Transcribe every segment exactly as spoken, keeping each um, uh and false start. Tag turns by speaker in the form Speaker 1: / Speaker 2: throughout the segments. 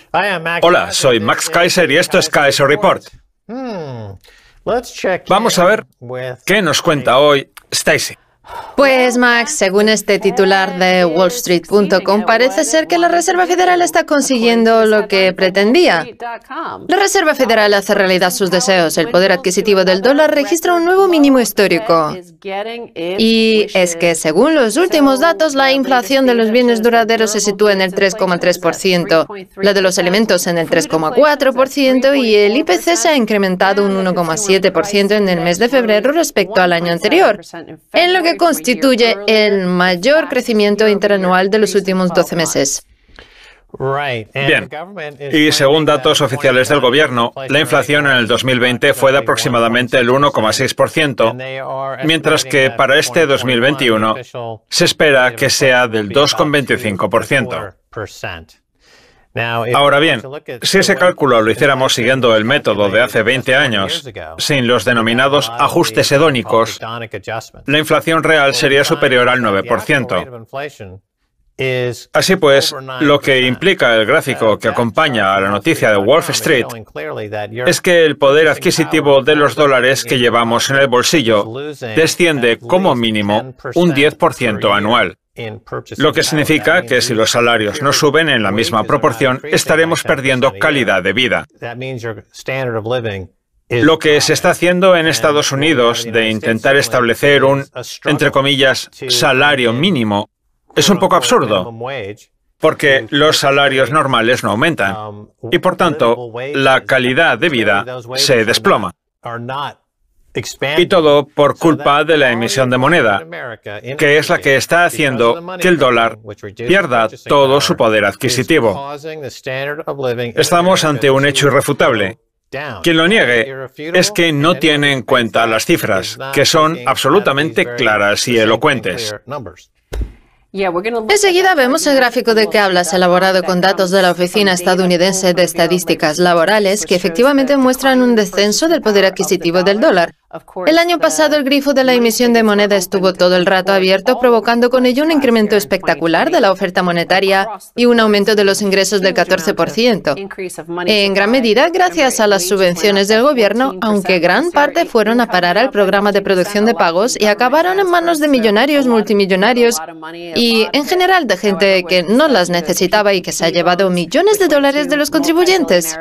Speaker 1: Hola, soy Max Kaiser y esto es Kaiser Report. Vamos a ver qué nos cuenta hoy Stacy.
Speaker 2: Pues Max, según este titular de wall street punto com, parece ser que la Reserva Federal está consiguiendo lo que pretendía. La Reserva Federal hace realidad sus deseos. El poder adquisitivo del dólar registra un nuevo mínimo histórico. Y es que, según los últimos datos, la inflación de los bienes duraderos se sitúa en el tres coma tres por ciento, la de los alimentos en el tres coma cuatro por ciento y el I P C se ha incrementado un uno coma siete por ciento en el mes de febrero respecto al año anterior, en lo que constituye el mayor crecimiento interanual de los últimos doce meses.
Speaker 1: Bien, y según datos oficiales del gobierno, la inflación en el dos mil veinte fue de aproximadamente el uno coma seis por ciento, mientras que para este dos mil veintiuno se espera que sea del dos coma veinticinco por ciento. Ahora bien, si ese cálculo lo hiciéramos siguiendo el método de hace veinte años, sin los denominados ajustes hedónicos, la inflación real sería superior al nueve por ciento. Así pues, lo que implica el gráfico que acompaña a la noticia de Wall Street es que el poder adquisitivo de los dólares que llevamos en el bolsillo desciende como mínimo un diez por ciento anual. Lo que significa que si los salarios no suben en la misma proporción, estaremos perdiendo calidad de vida. Lo que se está haciendo en Estados Unidos de intentar establecer un, entre comillas, salario mínimo, es un poco absurdo, porque los salarios normales no aumentan y, por tanto, la calidad de vida se desploma. Y todo por culpa de la emisión de moneda, que es la que está haciendo que el dólar pierda todo su poder adquisitivo. Estamos ante un hecho irrefutable. Quien lo niegue es que no tiene en cuenta las cifras, que son absolutamente claras y elocuentes.
Speaker 2: Enseguida vemos el gráfico de que hablas, elaborado con datos de la Oficina Estadounidense de Estadísticas Laborales, que efectivamente muestran un descenso del poder adquisitivo del dólar. El año pasado el grifo de la emisión de moneda estuvo todo el rato abierto, provocando con ello un incremento espectacular de la oferta monetaria y un aumento de los ingresos del catorce por ciento. En gran medida gracias a las subvenciones del gobierno, aunque gran parte fueron a parar al programa de producción de pagos y acabaron en manos de millonarios, multimillonarios y, en general, de gente que no las necesitaba y que se ha llevado millones de dólares de los contribuyentes.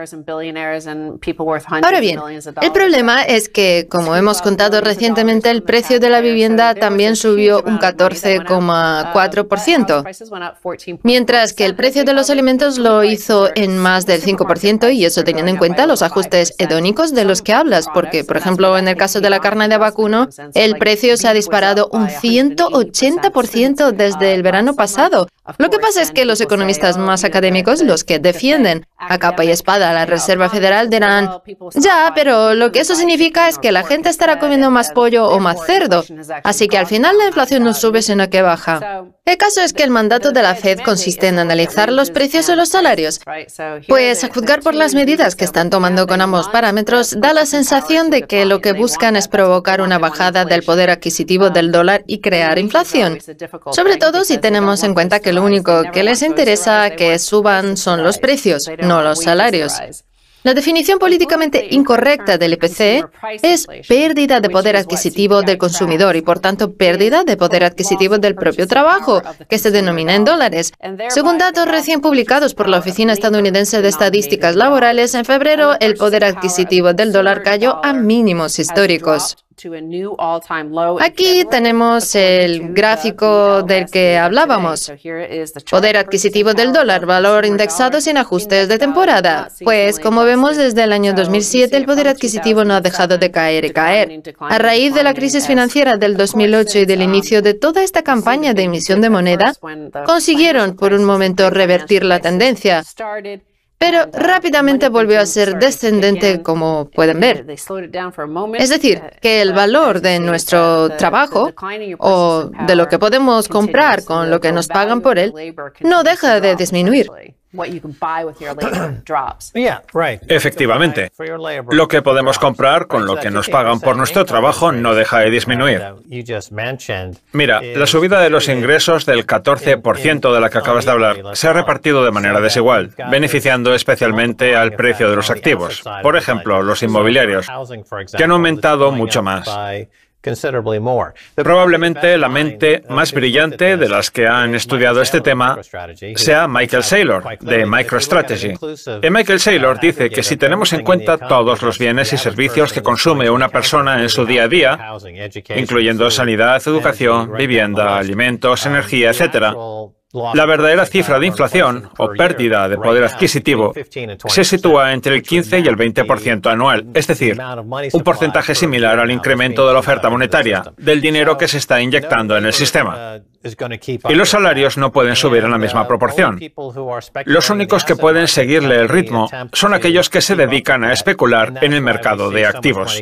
Speaker 2: Ahora bien, el problema es que, como hemos contado recientemente, el precio de la vivienda también subió un catorce coma cuatro por ciento, mientras que el precio de los alimentos lo hizo en más del cinco por ciento, y eso teniendo en cuenta los ajustes hedónicos de los que hablas, porque, por ejemplo, en el caso de la carne de vacuno, el precio se ha disparado un ciento ochenta por ciento desde el verano pasado. Lo que pasa es que los economistas más académicos, los que defienden a capa y espada a la Reserva Federal, dirán, ya, pero lo que eso significa es que la gente estará comiendo más pollo o más cerdo, así que al final la inflación no sube sino que baja. El caso es que el mandato de la Fed consiste en analizar los precios o los salarios. Pues, a juzgar por las medidas que están tomando con ambos parámetros, da la sensación de que lo que buscan es provocar una bajada del poder adquisitivo del dólar y crear inflación. Sobre todo si tenemos en cuenta que lo único que les interesa que suban son los precios, no los salarios. La definición políticamente incorrecta del I P C es pérdida de poder adquisitivo del consumidor y, por tanto, pérdida de poder adquisitivo del propio trabajo, que se denomina en dólares. Según datos recién publicados por la Oficina Estadounidense de Estadísticas Laborales, en febrero el poder adquisitivo del dólar cayó a mínimos históricos. Aquí tenemos el gráfico del que hablábamos. Poder adquisitivo del dólar, valor indexado sin ajustes de temporada. Pues, como vemos, desde el año dos mil siete el poder adquisitivo no ha dejado de caer y caer. A raíz de la crisis financiera del dos mil ocho y del inicio de toda esta campaña de emisión de moneda, consiguieron por un momento revertir la tendencia. Pero rápidamente volvió a ser descendente, como pueden ver. Es decir, que el valor de nuestro trabajo, o de lo que podemos comprar con lo que nos pagan por él, no deja de disminuir.
Speaker 1: Efectivamente, lo que podemos comprar con lo que nos pagan por nuestro trabajo no deja de disminuir. Mira, la subida de los ingresos del catorce por ciento de la que acabas de hablar se ha repartido de manera desigual, beneficiando especialmente al precio de los activos. Por ejemplo, los inmobiliarios, que han aumentado mucho más. Probablemente la mente más brillante de las que han estudiado este tema sea Michael Saylor, de MicroStrategy. Y Michael Saylor dice que si tenemos en cuenta todos los bienes y servicios que consume una persona en su día a día, incluyendo sanidad, educación, vivienda, alimentos, energía, etcétera, la verdadera cifra de inflación, o pérdida de poder adquisitivo, se sitúa entre el quince y el veinte por ciento anual, es decir, un porcentaje similar al incremento de la oferta monetaria, del dinero que se está inyectando en el sistema. Y los salarios no pueden subir en la misma proporción. Los únicos que pueden seguirle el ritmo son aquellos que se dedican a especular en el mercado de activos.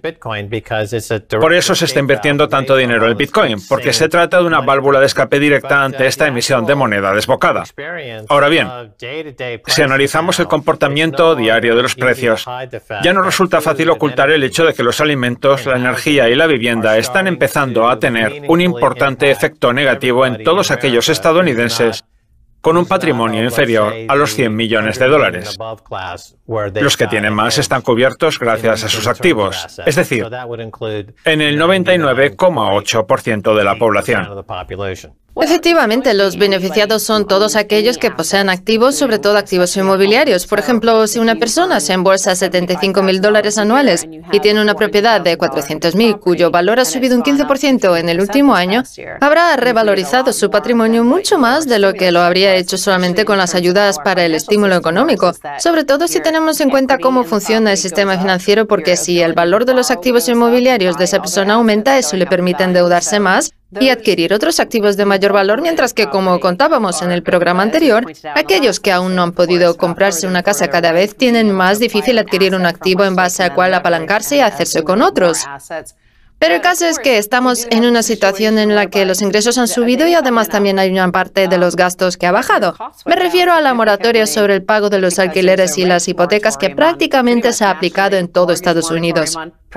Speaker 1: Por eso se está invirtiendo tanto dinero en el Bitcoin, porque se trata de una válvula de escape directa ante esta emisión de moneda desbocada. Ahora bien, si analizamos el comportamiento diario de los precios, ya no resulta fácil ocultar el hecho de que los alimentos, la energía y la vivienda están empezando a tener un importante efecto negativo en todos aquellos estadounidenses con un patrimonio inferior a los cien millones de dólares. Los que tienen más están cubiertos gracias a sus activos, es decir, en el noventa y nueve coma ocho por ciento de la población.
Speaker 2: Efectivamente, los beneficiados son todos aquellos que poseen activos, sobre todo activos inmobiliarios. Por ejemplo, si una persona se embolsa setenta y cinco mil dólares anuales y tiene una propiedad de cuatrocientos mil cuyo valor ha subido un quince por ciento en el último año, habrá revalorizado su patrimonio mucho más de lo que lo habría hecho solamente con las ayudas para el estímulo económico, sobre todo si tenemos en cuenta cómo funciona el sistema financiero, porque si el valor de los activos inmobiliarios de esa persona aumenta, eso le permite endeudarse más y adquirir otros activos de mayor valor, mientras que, como contábamos en el programa anterior, aquellos que aún no han podido comprarse una casa cada vez tienen más difícil adquirir un activo en base al cual apalancarse y hacerse con otros. Pero el caso es que estamos en una situación en la que los ingresos han subido y además también hay una parte de los gastos que ha bajado. Me refiero a la moratoria sobre el pago de los alquileres y las hipotecas que prácticamente se ha aplicado en todo Estados Unidos.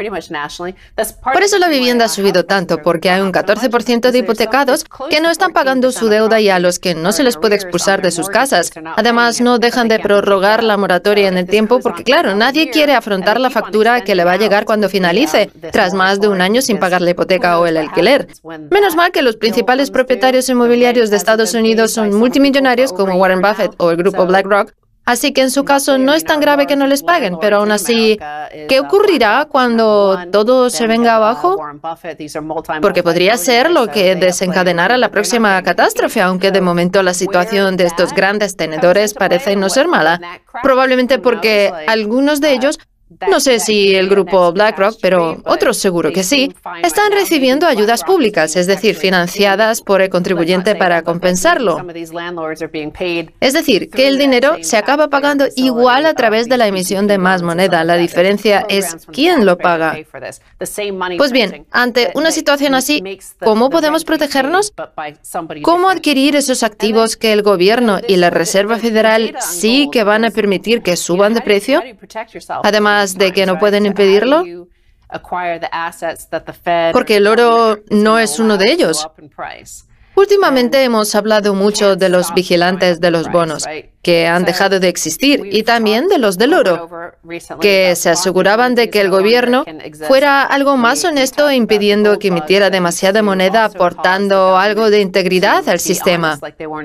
Speaker 2: Por eso la vivienda ha subido tanto, porque hay un catorce por ciento de hipotecados que no están pagando su deuda y a los que no se les puede expulsar de sus casas. Además, no dejan de prorrogar la moratoria en el tiempo porque, claro, nadie quiere afrontar la factura que le va a llegar cuando finalice, tras más de un año sin pagar la hipoteca o el alquiler. Menos mal que los principales propietarios inmobiliarios de Estados Unidos son multimillonarios como Warren Buffett o el grupo BlackRock, así que en su caso no es tan grave que no les paguen, pero aún así, ¿qué ocurrirá cuando todo se venga abajo? Porque podría ser lo que desencadenara la próxima catástrofe, aunque de momento la situación de estos grandes tenedores parece no ser mala. Probablemente porque algunos de ellos, no sé si el grupo BlackRock, pero otros seguro que sí, están recibiendo ayudas públicas, es decir, financiadas por el contribuyente para compensarlo. Es decir, que el dinero se acaba pagando igual a través de la emisión de más moneda. La diferencia es quién lo paga. Pues bien, ante una situación así, ¿cómo podemos protegernos? ¿Cómo adquirir esos activos que el gobierno y la Reserva Federal sí que van a permitir que suban de precio? Además de que no pueden impedirlo, porque el oro no es uno de ellos. Últimamente hemos hablado mucho de los vigilantes de los bonos, que han dejado de existir, y también de los del oro, que se aseguraban de que el gobierno fuera algo más honesto impidiendo que emitiera demasiada moneda, aportando algo de integridad al sistema.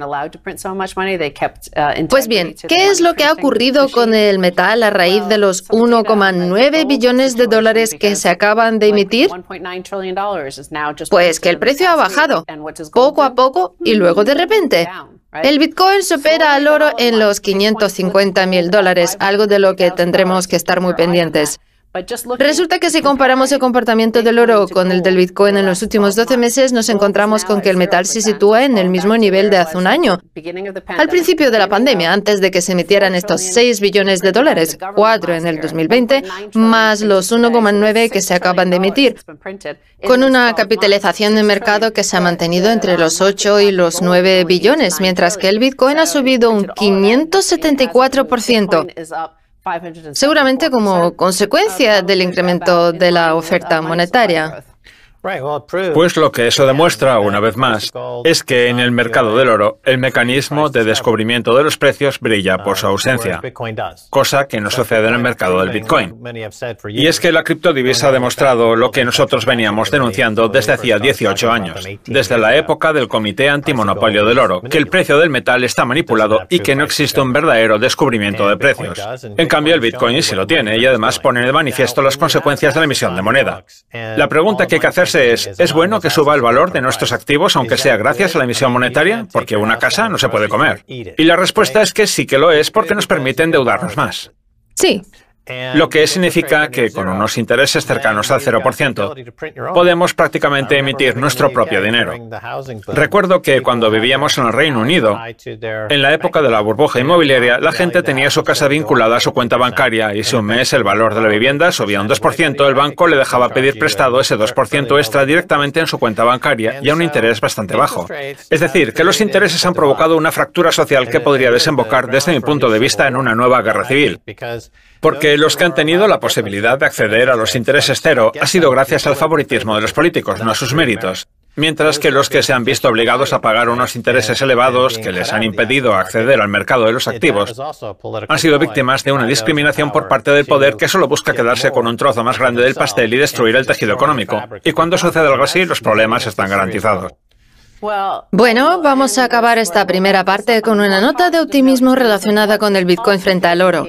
Speaker 2: Pues bien, ¿qué es lo que ha ocurrido con el metal a raíz de los uno coma nueve billones de dólares que se acaban de emitir? Pues que el precio ha bajado, poco a poco y luego de repente. El Bitcoin supera al oro en los quinientos cincuenta mil dólares, algo de lo que tendremos que estar muy pendientes. Resulta que si comparamos el comportamiento del oro con el del Bitcoin en los últimos doce meses, nos encontramos con que el metal se sitúa en el mismo nivel de hace un año. Al principio de la pandemia, antes de que se emitieran estos seis billones de dólares, cuatro en el dos mil veinte, más los uno coma nueve que se acaban de emitir, con una capitalización de mercado que se ha mantenido entre los ocho y los nueve billones, mientras que el Bitcoin ha subido un quinientos setenta y cuatro por ciento. Seguramente como consecuencia del incremento de la oferta monetaria.
Speaker 1: Pues lo que eso demuestra, una vez más, es que en el mercado del oro, el mecanismo de descubrimiento de los precios brilla por su ausencia, cosa que no sucede en el mercado del Bitcoin. Y es que la criptodivisa ha demostrado lo que nosotros veníamos denunciando desde hacía dieciocho años, desde la época del Comité Antimonopolio del Oro, que el precio del metal está manipulado y que no existe un verdadero descubrimiento de precios. En cambio, el Bitcoin sí lo tiene y además pone de manifiesto las consecuencias de la emisión de moneda. La pregunta que hay que hacerse es, ¿es bueno que suba el valor de nuestros activos aunque sea gracias a la emisión monetaria? Porque una casa no se puede comer. Y la respuesta es que sí que lo es porque nos permite endeudarnos más.
Speaker 2: Sí.
Speaker 1: Lo que significa que con unos intereses cercanos al cero por ciento podemos prácticamente emitir nuestro propio dinero. Recuerdo que cuando vivíamos en el Reino Unido, en la época de la burbuja inmobiliaria, la gente tenía su casa vinculada a su cuenta bancaria y si un mes el valor de la vivienda subía un dos por ciento, el banco le dejaba pedir prestado ese dos por ciento extra directamente en su cuenta bancaria y a un interés bastante bajo. Es decir, que los intereses han provocado una fractura social que podría desembocar, desde mi punto de vista, en una nueva guerra civil. Porque los que han tenido la posibilidad de acceder a los intereses cero ha sido gracias al favoritismo de los políticos, no a sus méritos. Mientras que los que se han visto obligados a pagar unos intereses elevados que les han impedido acceder al mercado de los activos han sido víctimas de una discriminación por parte del poder que solo busca quedarse con un trozo más grande del pastel y destruir el tejido económico. Y cuando sucede algo así, los problemas están garantizados.
Speaker 2: Bueno, vamos a acabar esta primera parte con una nota de optimismo relacionada con el Bitcoin frente al oro.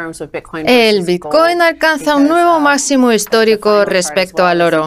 Speaker 2: El Bitcoin alcanza un nuevo máximo histórico respecto al oro.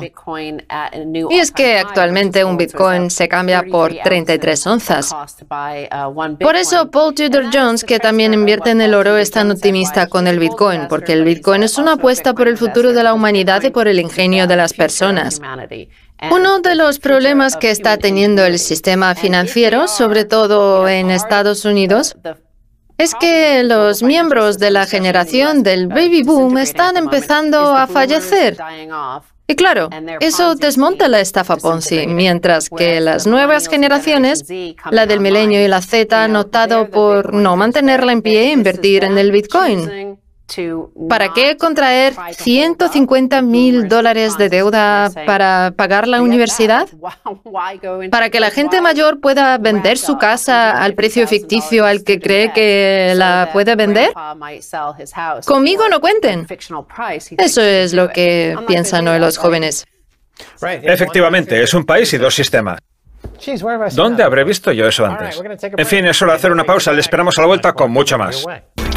Speaker 2: Y es que actualmente un Bitcoin se cambia por treinta y tres onzas. Por eso Paul Tudor Jones, que también invierte en el oro, es tan optimista con el Bitcoin, porque el Bitcoin es una apuesta por el futuro de la humanidad y por el ingenio de las personas. Uno de los problemas que está teniendo el sistema financiero, sobre todo en Estados Unidos, es que los miembros de la generación del baby boom están empezando a fallecer. Y claro, eso desmonta la estafa Ponzi, mientras que las nuevas generaciones, la del milenio y la Z, han optado por no mantenerla en pie e invertir en el Bitcoin. ¿Para qué contraer ciento cincuenta mil dólares de deuda para pagar la universidad? ¿Para que la gente mayor pueda vender su casa al precio ficticio al que cree que la puede vender? Conmigo no cuenten. Eso es lo que piensan hoy los jóvenes.
Speaker 1: Efectivamente, es un país y dos sistemas. ¿Dónde habré visto yo eso antes? En fin, es hora de hacer una pausa. Le esperamos a la vuelta con mucho más.